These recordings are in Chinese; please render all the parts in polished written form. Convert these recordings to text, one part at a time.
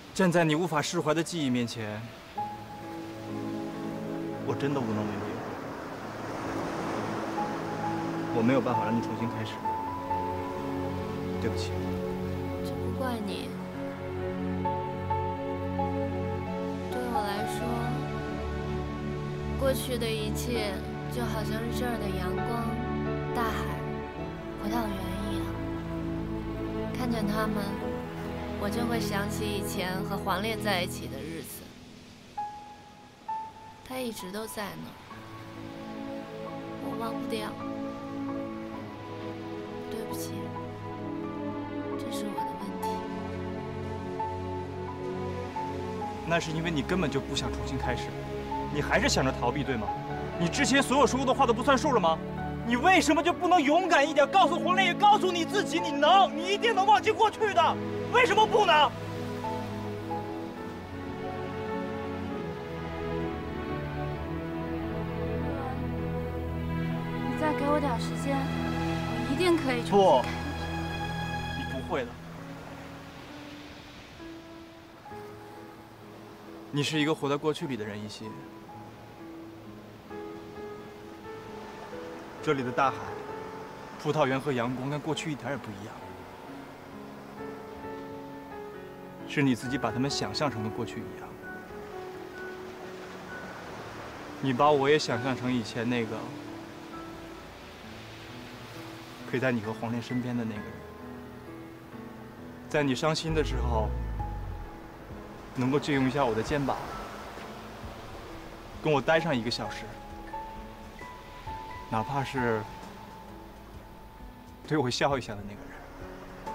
站在你无法释怀的记忆面前，我真的无能为力。我没有办法让你重新开始，对不起。 这不怪你。对我来说，过去的一切就好像是这儿的阳光、大海、葡萄园一样。看见它们，我就会想起以前和黄烈在一起的日子。他一直都在那儿，我忘不掉。对不起，这是我的问题。 那是因为你根本就不想重新开始，你还是想着逃避，对吗？你之前所有说过的话都不算数了吗？你为什么就不能勇敢一点，告诉黄烈，也告诉你自己，你能，你一定能忘记过去的，为什么不呢？ 你再给我点时间，我一定可以重新不， 开始。 你不会的。你是一个活在过去里的人，一心。这里的大海、葡萄园和阳光跟过去一点也不一样，是你自己把它们想象成跟过去一样。你把我也想象成以前那个陪在你和黄烈身边的那个人，在你伤心的时候，能够借用一下我的肩膀，跟我待上1个小时。哪怕是对我笑一下的那个人，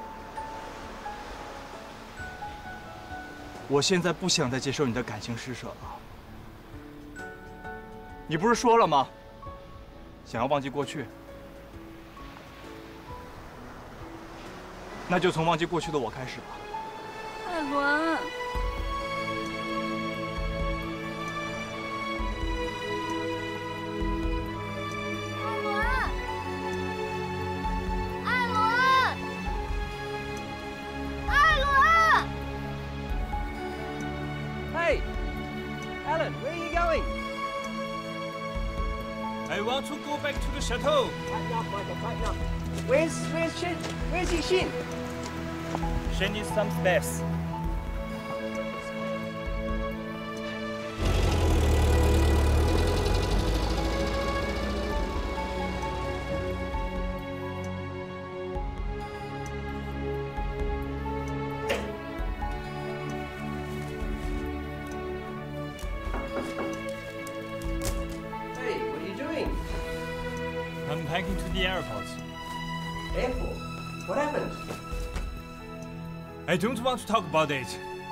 我现在不想再接受你的感情施舍了。你不是说了吗？想要忘记过去，那就从忘记过去的我开始吧。 艾伦。 I want to go back to the chateau. Right now, Michael, right now. Where's Chen? Where's Yixin? She needs some space. I'm packing to the airport. Airport? What happened? I don't want to talk about it.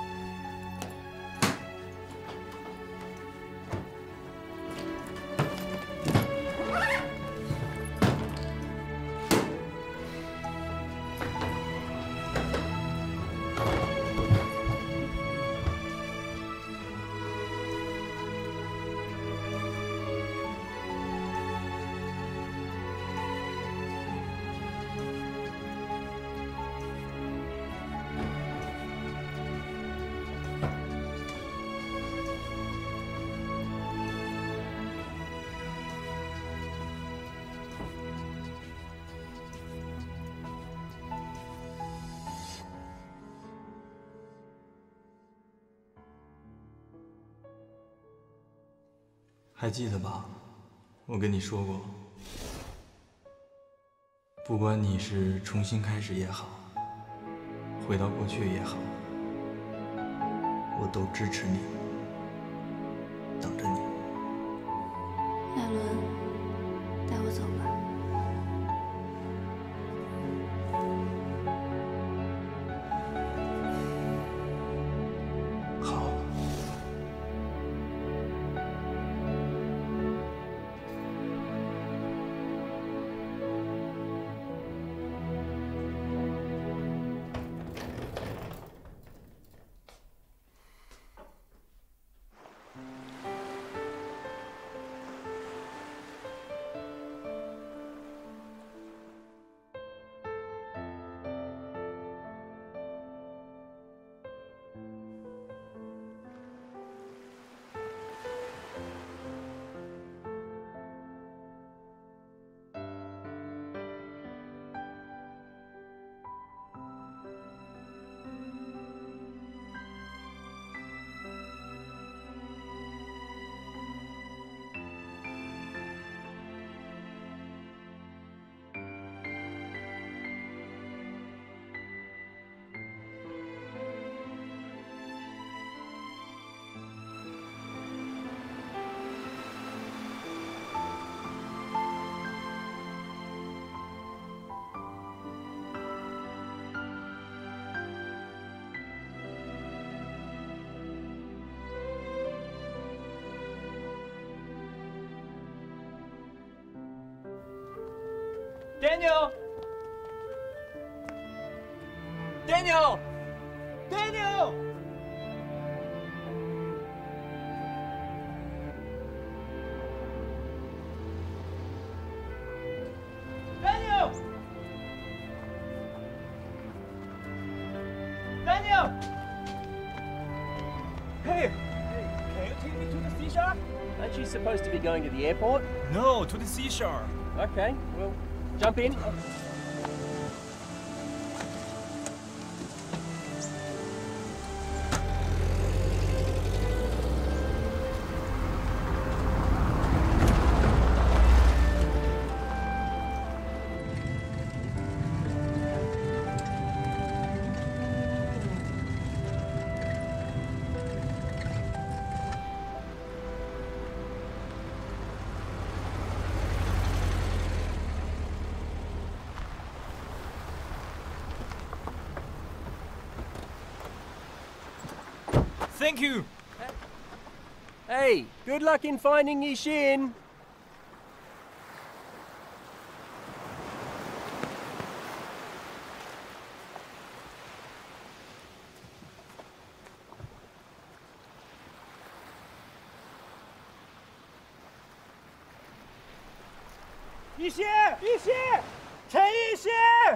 还记得吧？我跟你说过，不管你是重新开始也好，回到过去也好，我都支持你，等着你。 艾伦，带我走吧。 好。 Daniel! Daniel! Daniel! Daniel! Daniel! Hey, can you take me to the seashore? Aren't you supposed to be going to the airport? No, to the seashore. Okay, well, jump in. Thank you. Hey, good luck in finding Yixin. Yixin，陈Yixin，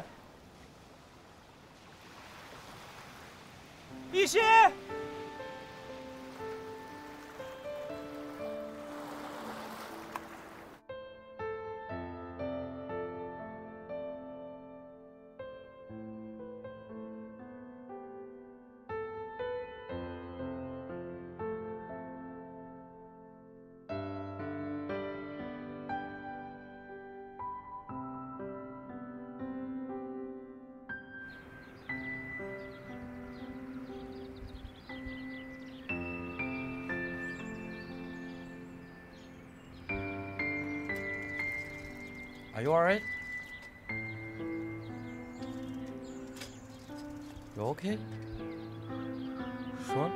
Are you alright? You okay? Sure?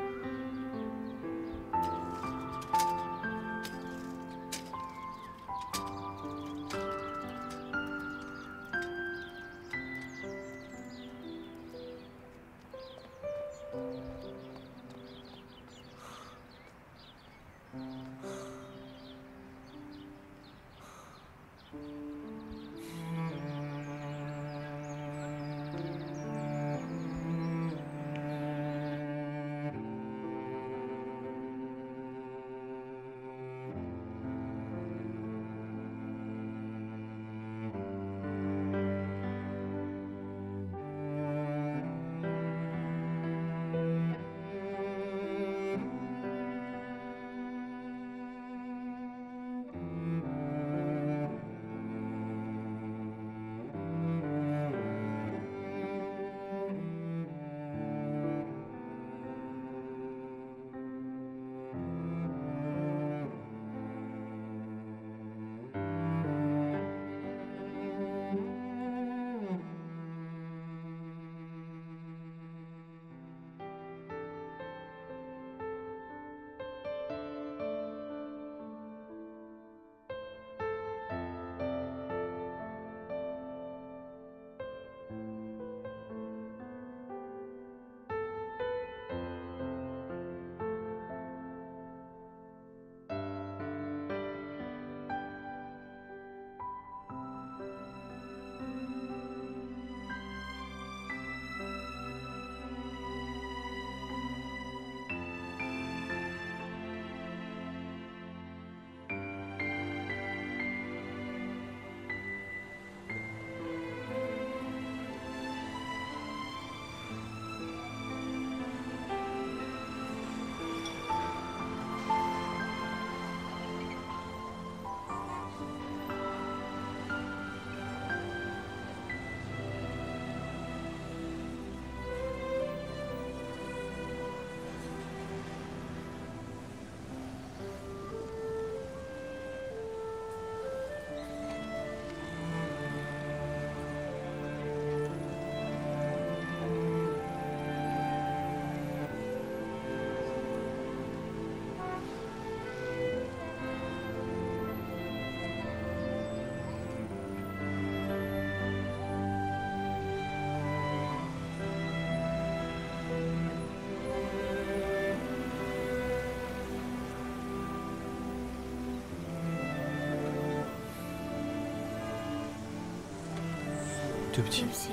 对不起。 对不起。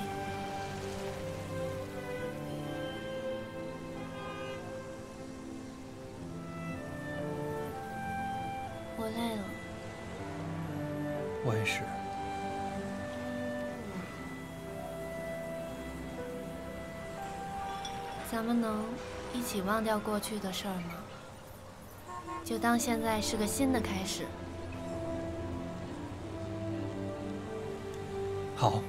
我累了。 我也是。 咱们能一起忘掉过去的事儿吗？就当现在是个新的开始。 好。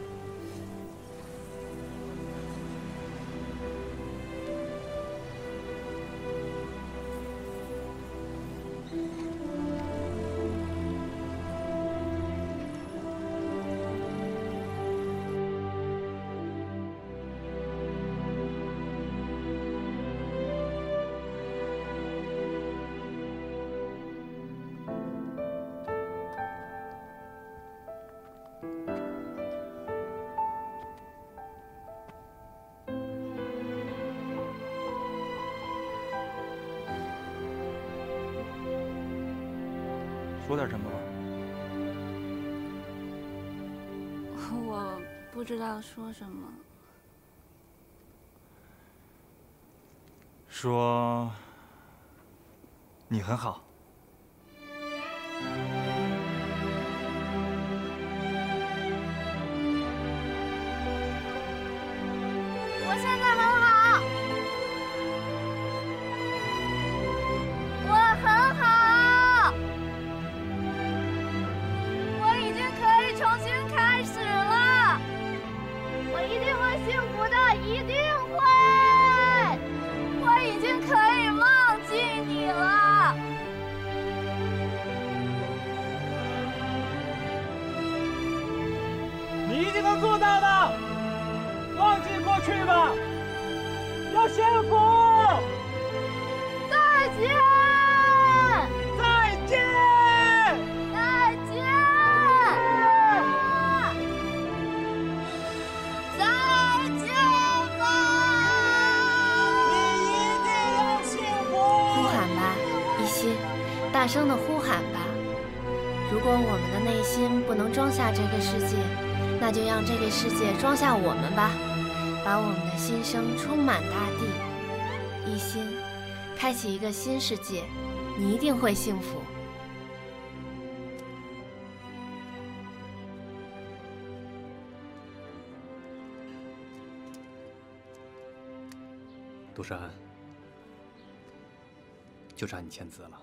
说点什么吧。 我不知道说什么。 说你很好。 我现在很好，我很好，我已经可以重新开始了，我一定会幸福的，一定会，我已经可以忘记你了。 你一定能做到的，忘记过去吧，要幸福。 再见， 再见， 再见，再见吧！ 你一定要幸福。 呼喊吧，一心，大声的呼喊吧！如果我们的内心不能装下这个世界，那就让这个世界装下我们吧，把我们的心声充满大地。一心，开启一个新世界，你一定会幸福。 杜山，就差你签字了。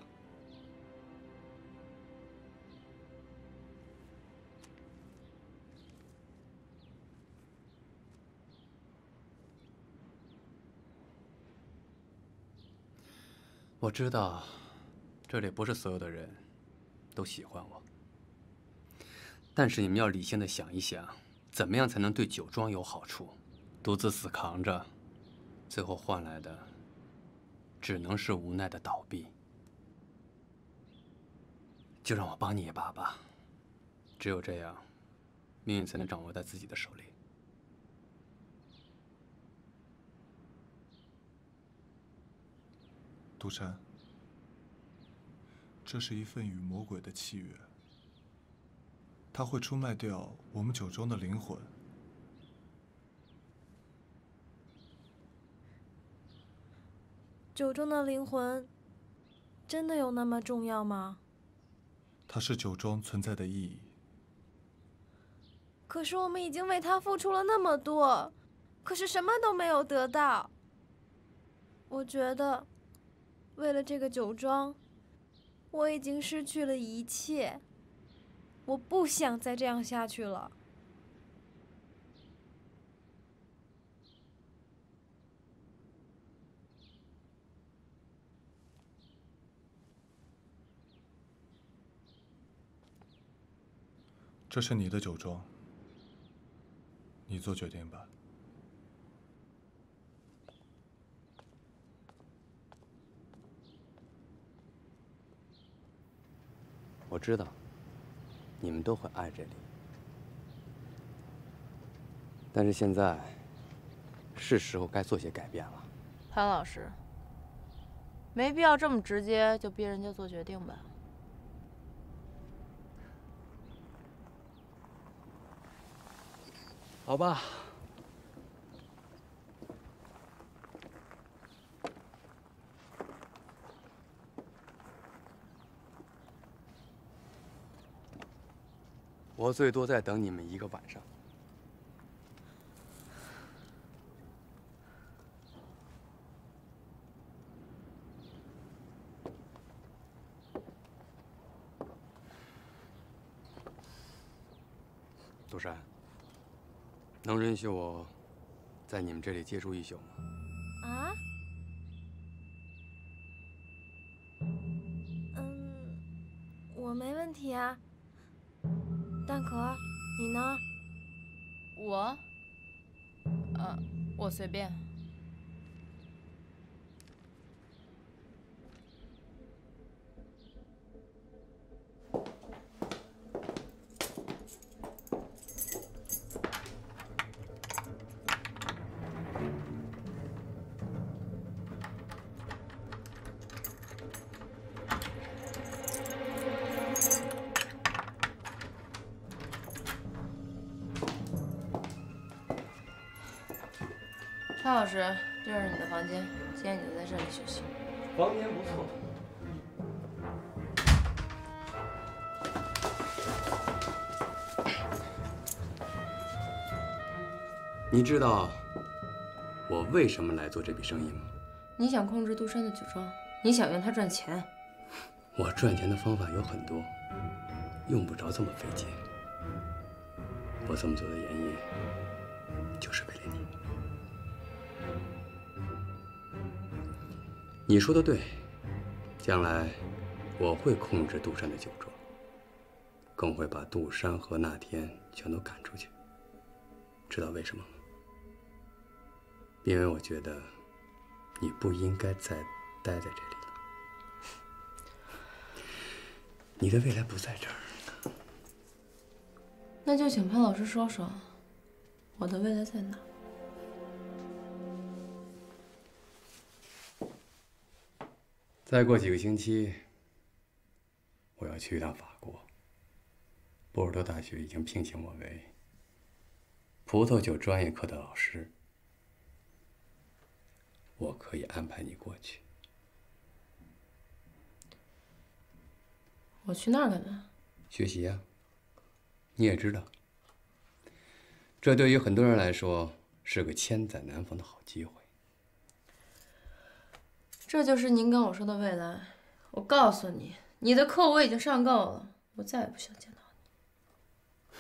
我知道，这里不是所有的人都喜欢我，但是你们要理性的想一想，怎么样才能对酒庄有好处？独自死扛着，最后换来的只能是无奈的倒闭。就让我帮你一把吧，只有这样，命运才能掌握在自己的手里。 杜山，这是一份与魔鬼的契约，他会出卖掉我们酒庄的灵魂。 酒中的灵魂，真的有那么重要吗？ 它是酒庄存在的意义。 可是我们已经为他付出了那么多，可是什么都没有得到。我觉得，为了这个酒庄，我已经失去了一切。我不想再这样下去了。 这是你的酒庄，你做决定吧。 我知道，你们都会爱这里，但是现在是时候该做些改变了。 潘老师，没必要这么直接就逼人家做决定吧。 好吧。我最多再等你们1个晚上。杜珊，能允许我在你们这里借住1宿吗？ 啊？我没问题啊。蛋壳，你呢？ 我随便。潘老师，这是你的房间，今天你就在这里休息。 房间不错。你知道我为什么来做这笔生意吗？ 你想控制杜珊的酒庄，你想用它赚钱。 我赚钱的方法有很多，用不着这么费劲。我这么做的原因，就是为了你。你说的对，将来我会控制杜珊的酒庄，更会把杜珊和那天全都赶出去。知道为什么吗？因为我觉得你不应该再待在这里了。你的未来不在这儿。 那就请潘老师说说，我的未来在哪？ 再过几个星期，我要去一趟法国。波尔多大学已经聘请我为葡萄酒专业课的老师，我可以安排你过去。 我去那儿干嘛？ 学习呀。你也知道，这对于很多人来说是个千载难逢的好机会。 这就是您跟我说的未来。我告诉你，你的课我已经上够了，我再也不想见到你。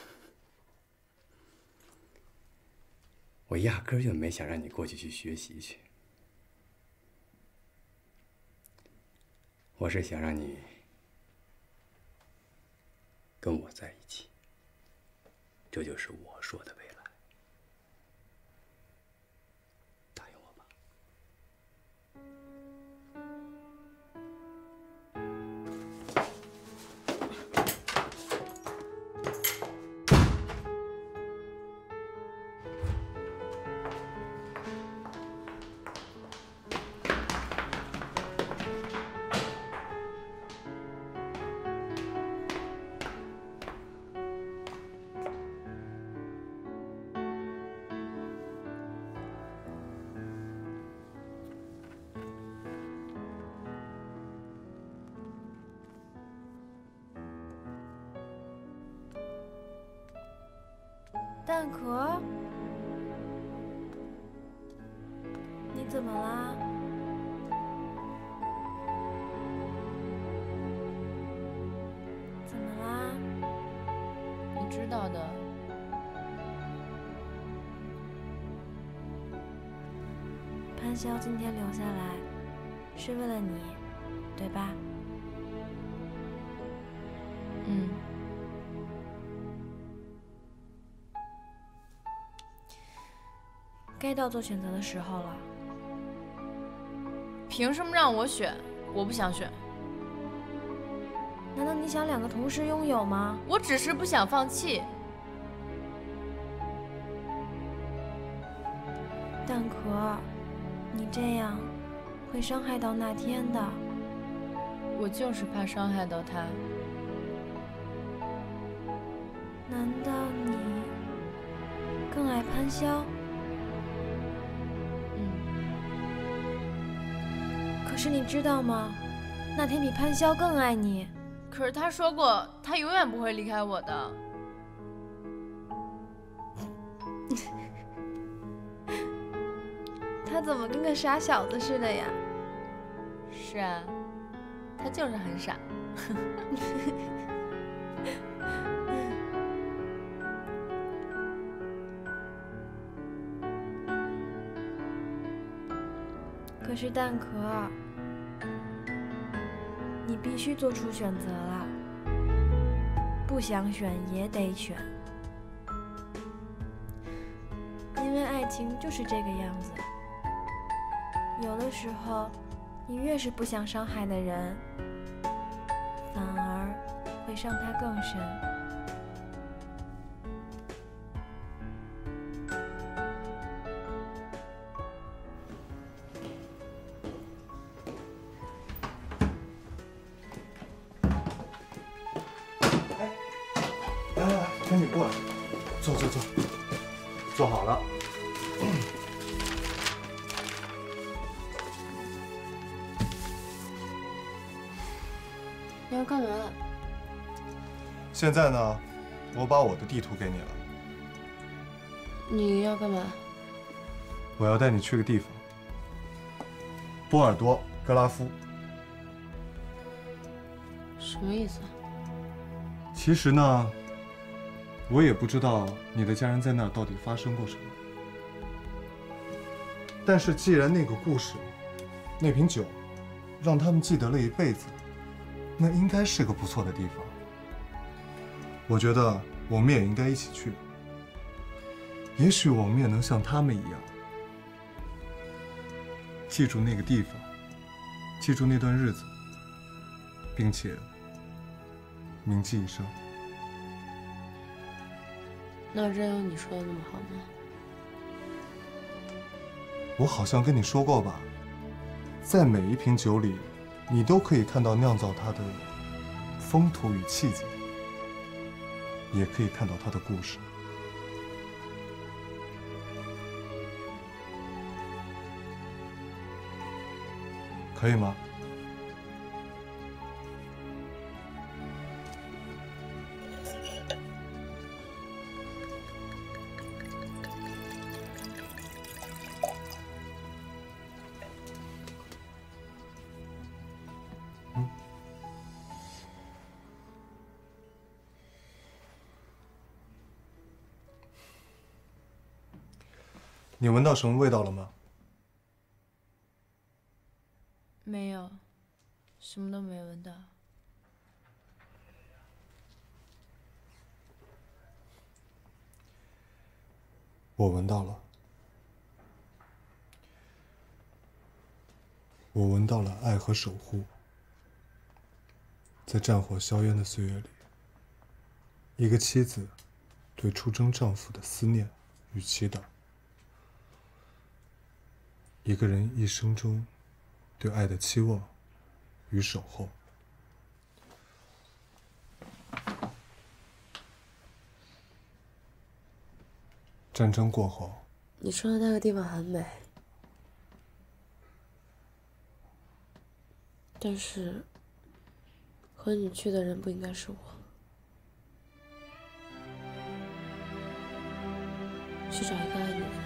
我压根儿就没想让你过去学习去，我是想让你跟我在一起。这就是我说的未来。答应我吧。 蛋壳，你怎么啦？怎么啦？ 你知道的。 潘潇今天留下来，是为了你，对吧？ 嗯。 该到做选择的时候了。 凭什么让我选？我不想选。 难道你想2个同时拥有吗？ 我只是不想放弃。 蛋壳，你这样会伤害到那天的。 我就是怕伤害到他。 难道你更爱潘潇。可是你知道吗？那天比潘潇更爱你。 可是他说过，他永远不会离开我的。 他怎么跟个傻小子似的呀？ 是啊，他就是很傻。 可是蛋壳，你必须做出选择了，不想选也得选，因为爱情就是这个样子。有的时候，你越是不想伤害的人，反而会伤他更深。 来，赶紧过来，坐，坐好了。 你要干嘛？ 现在呢，我把我的地图给你了。 你要干嘛？ 我要带你去个地方，波尔多格拉夫。 什么意思？ 其实呢，我也不知道你的家人在那儿到底发生过什么。但是既然那个故事，那瓶酒，让他们记得了一辈子，那应该是个不错的地方。我觉得我们也应该一起去。也许我们也能像他们一样，记住那个地方，记住那段日子，并且铭记一生。 那真有你说的那么好吗？ 我好像跟你说过吧，在每一瓶酒里，你都可以看到酿造它的风土与气节，也可以看到它的故事。可以吗？你闻到什么味道了吗？ 没有，什么都没闻到。 我闻到了，我闻到了爱和守护。在战火硝烟的岁月里，一个妻子对出征丈夫的思念与祈祷，一个人一生中对爱的期望与守候。战争过后， 你说的那个地方很美，但是和你去的人不应该是我。去找一个爱你的人。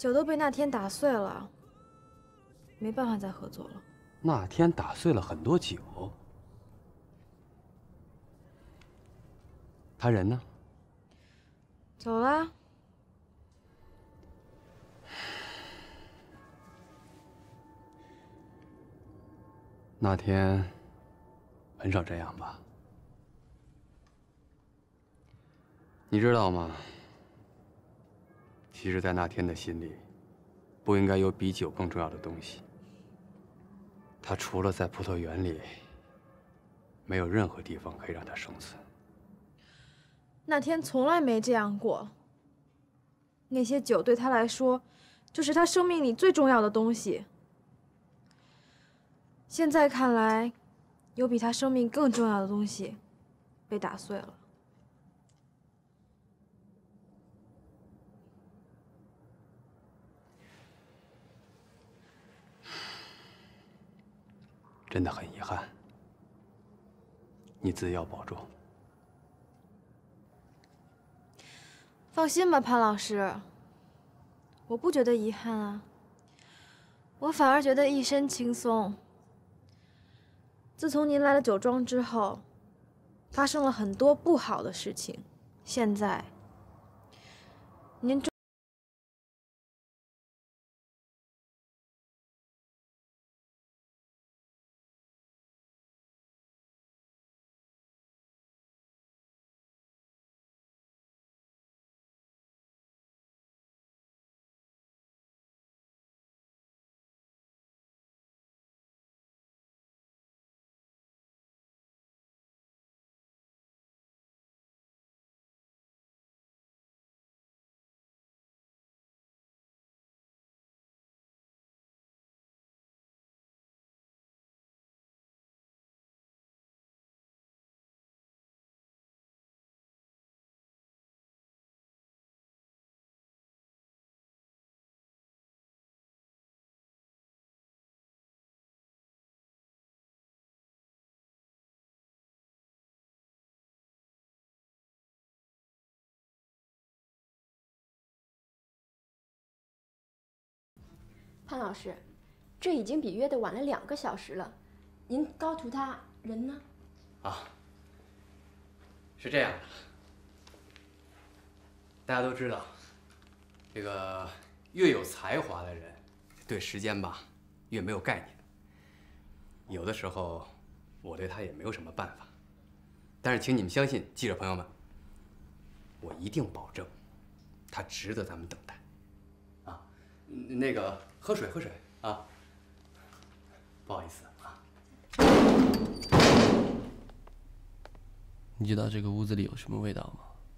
酒都被那天打碎了，没办法再合作了。 那天打碎了很多酒，他人呢？ 走啦。 那天很少这样吧？你知道吗？其实，在那天的心里，不应该有比酒更重要的东西。他除了在葡萄园里，没有任何地方可以让他生存。 那天从来没这样过。那些酒对他来说，就是他生命里最重要的东西。现在看来，有比他生命更重要的东西被打碎了。 真的很遗憾，你自己要保重。 放心吧，潘老师，我不觉得遗憾啊，我反而觉得一身轻松。自从您来了酒庄之后，发生了很多不好的事情，现在您潘老师，这已经比约的晚了2个小时了，您高图他人呢？ 啊，是这样的，大家都知道，这个越有才华的人，对时间吧越没有概念。有的时候，我对他也没有什么办法，但是请你们相信，记者朋友们，我一定保证，他值得咱们等待。啊，那个喝水啊，不好意思啊。 你知道这个屋子里有什么味道吗？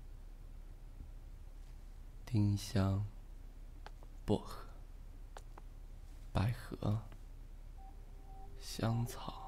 丁香、薄荷、百合、香草。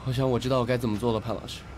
我想我知道我该怎么做了，潘老师。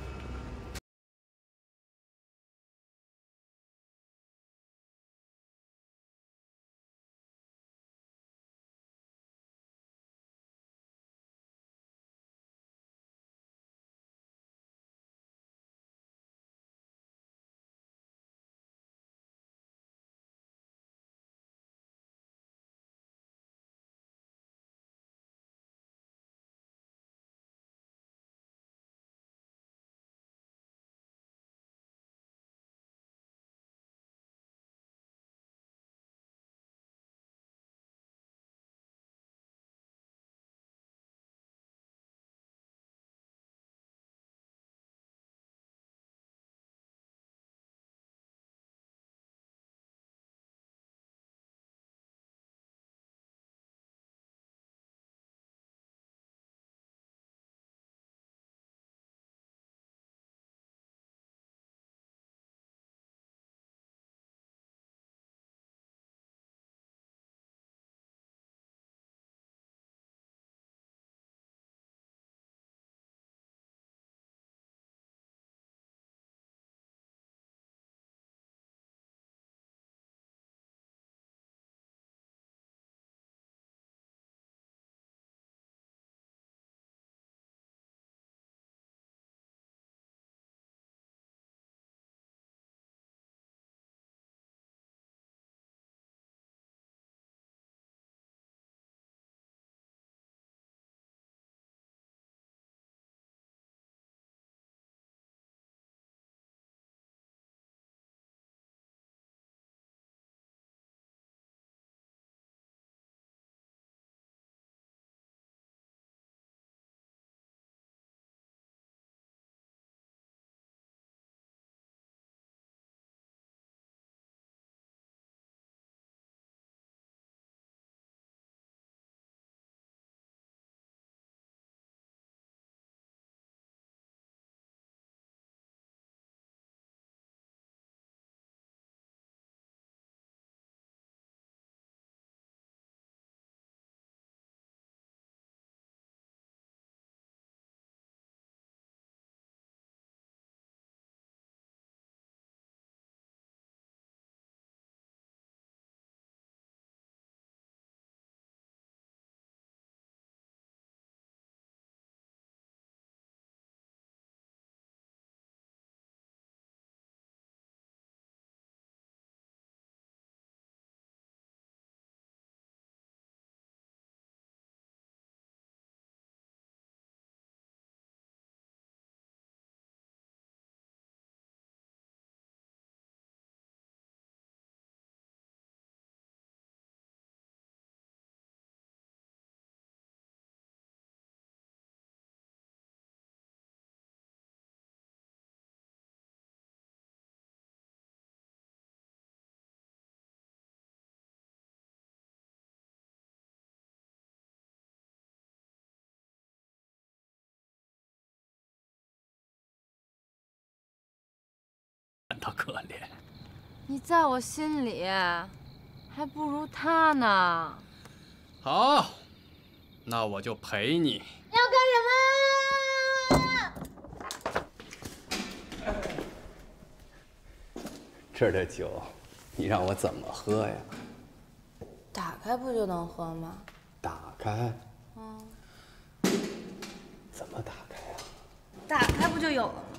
感到可怜。 你在我心里还不如他呢。 好，那我就陪你。 要干什么？ 这儿的酒，你让我怎么喝呀？ 打开不就能喝吗？ 打开？怎么打开呀？ 打开不就有了吗？